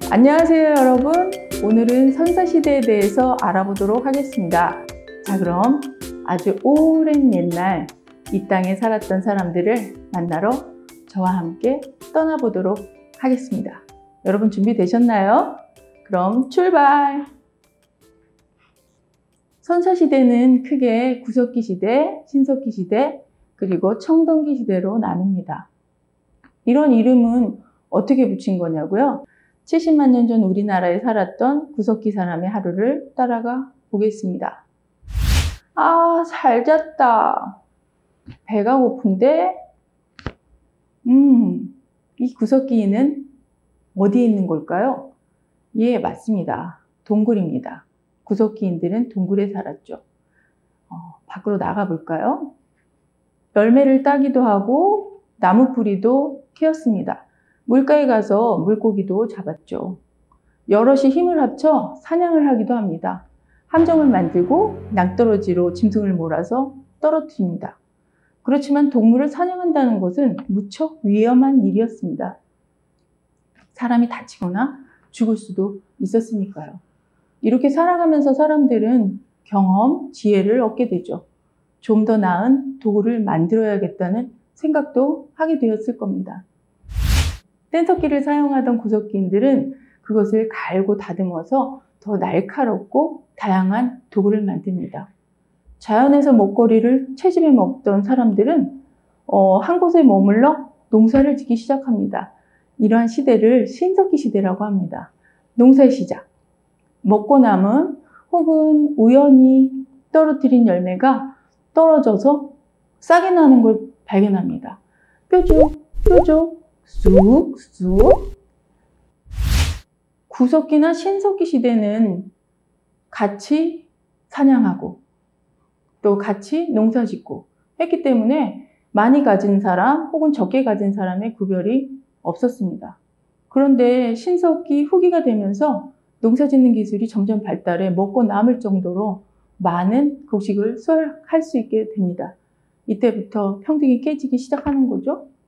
안녕하세요 여러분. 오늘은 선사시대에 대해서 알아보도록 하겠습니다. 자, 그럼 아주 오랜 옛날 이 땅에 살았던 사람들을 만나러 저와 함께 떠나보도록 하겠습니다. 여러분 준비되셨나요? 그럼 출발! 선사시대는 크게 구석기 시대, 신석기 시대, 그리고 청동기 시대로 나뉩니다. 이런 이름은 어떻게 붙인 거냐고요? 70만 년 전 우리나라에 살았던 구석기 사람의 하루를 따라가 보겠습니다. 아, 잘 잤다. 배가 고픈데? 이 구석기인은 어디에 있는 걸까요? 예, 맞습니다. 동굴입니다. 구석기인들은 동굴에 살았죠. 밖으로 나가 볼까요? 열매를 따기도 하고 나무 뿌리도 캐었습니다. 물가에 가서 물고기도 잡았죠. 여럿이 힘을 합쳐 사냥을 하기도 합니다. 함정을 만들고 낭떠러지로 짐승을 몰아서 떨어뜨립니다. 그렇지만 동물을 사냥한다는 것은 무척 위험한 일이었습니다. 사람이 다치거나 죽을 수도 있었으니까요. 이렇게 살아가면서 사람들은 경험, 지혜를 얻게 되죠. 좀 더 나은 도구를 만들어야겠다는 생각도 하게 되었을 겁니다. 뗀석기를 사용하던 구석기인들은 그것을 갈고 다듬어서 더 날카롭고 다양한 도구를 만듭니다. 자연에서 먹거리를 채집해 먹던 사람들은 한 곳에 머물러 농사를 짓기 시작합니다. 이러한 시대를 신석기 시대라고 합니다. 농사의 시작. 먹고 남은 혹은 우연히 떨어뜨린 열매가 떨어져서 싹이 나는 걸 발견합니다. 뾰족, 뾰족, 쑥쑥. 구석기나 신석기 시대는 같이 사냥하고 또 같이 농사 짓고 했기 때문에 많이 가진 사람 혹은 적게 가진 사람의 구별이 없었습니다. 그런데 신석기 후기가 되면서 농사 짓는 기술이 점점 발달해 먹고 남을 정도로 많은 곡식을 수확할 수 있게 됩니다. 이때부터 평등이 깨지기 시작하는 거죠.